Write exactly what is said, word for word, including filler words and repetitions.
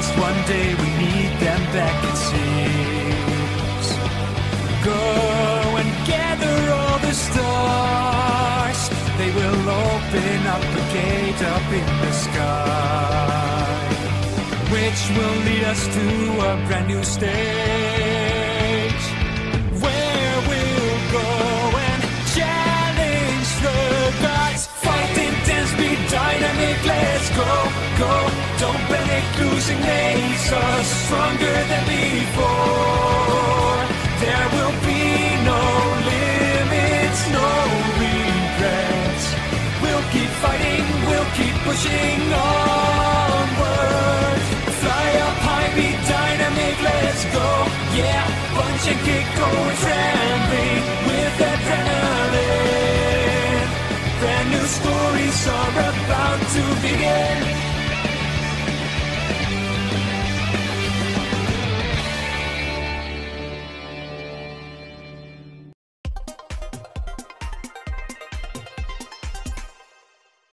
lost one day, we need them back, it seems. Go and gather all the stars. They will open up a gate up in the sky, which will lead us to a brand new stage, where we'll go and challenge the gods. Fight intense, be dynamic, let's go, go. Don't panic, losing makes us stronger than before. There will be no limits, no regrets. We'll keep fighting, we'll keep pushing onward. Fly up high, be dynamic, let's go. Yeah, punch and kick, go trembling with adrenaline. Brand new stories are about to begin.